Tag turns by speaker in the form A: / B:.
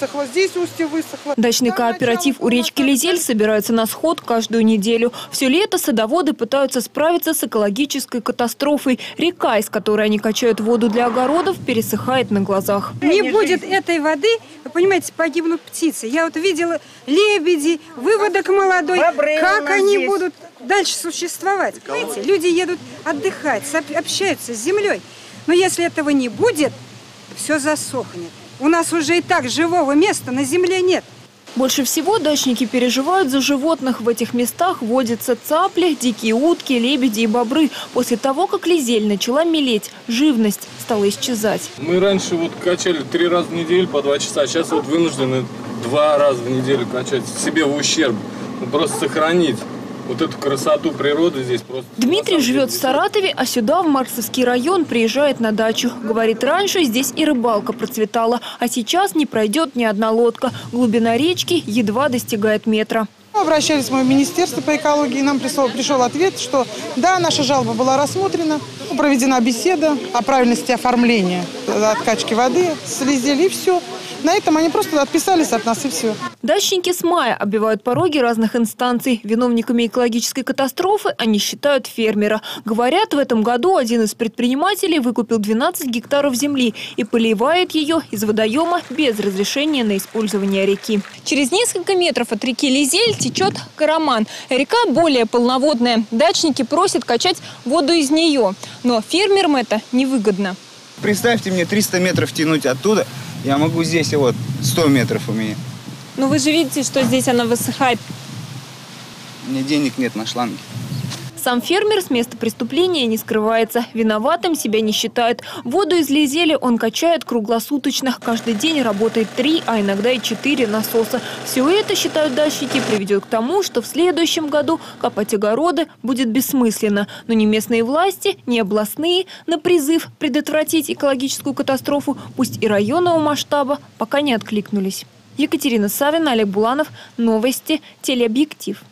A: высохло, здесь устье высохло.
B: Дачный кооператив у речки Лизель собирается на сход каждую неделю. Все лето садоводы пытаются справиться с экологической катастрофой. Река, из которой они качают воду для огородов, пересыхает на глазах.
C: Не будет этой воды, вы понимаете, погибнут птицы. Я вот видела лебеди, выводок молодой. Как они будут дальше существовать? Понимаете, люди едут отдыхать, общаются с землей. Но если этого не будет, все засохнет. У нас уже и так живого места на земле нет.
B: Больше всего дачники переживают за животных. В этих местах водятся цапли, дикие утки, лебеди и бобры. После того, как Лизель начала мелеть, живность стала исчезать.
D: Мы раньше вот качали 3 раза в неделю по 2 часа, сейчас вот вынуждены 2 раза в неделю качать себе в ущерб. Просто сохранить вот эту красоту природы здесь просто.
B: Дмитрий живет в Саратове, а сюда, в Марксовский район, приезжает на дачу. Говорит, раньше здесь и рыбалка процветала, а сейчас не пройдет ни одна лодка. Глубина речки едва достигает метра.
A: Обращались мы в Министерство по экологии, нам пришел ответ, что да, наша жалоба была рассмотрена, проведена беседа о правильности оформления откачки воды с Лизель, и все. На этом они просто отписались от нас, и все.
B: Дачники с мая оббивают пороги разных инстанций. Виновниками экологической катастрофы они считают фермера. Говорят, в этом году один из предпринимателей выкупил 12 гектаров земли и поливает ее из водоема без разрешения на использование реки. Через несколько метров от реки Лизель течет Караман. Река более полноводная. Дачники просят качать воду из нее. Но фермерам это невыгодно.
E: Представьте мне 300 метров тянуть оттуда. Я могу здесь, вот 100 метров у меня.
B: Но вы же видите, что здесь она высыхает.
E: У меня денег нет на шланге.
B: Сам фермер с места преступления не скрывается. Виноватым себя не считает. Воду из Лизели он качает круглосуточно. Каждый день работает 3, а иногда и 4 насоса. Все это, считают дачники, приведет к тому, что в следующем году копать огороды будет бессмысленно. Но ни местные власти, ни областные на призыв предотвратить экологическую катастрофу, пусть и районного масштаба, пока не откликнулись. Екатерина Савина, Олег Буланов. Новости. Телеобъектив.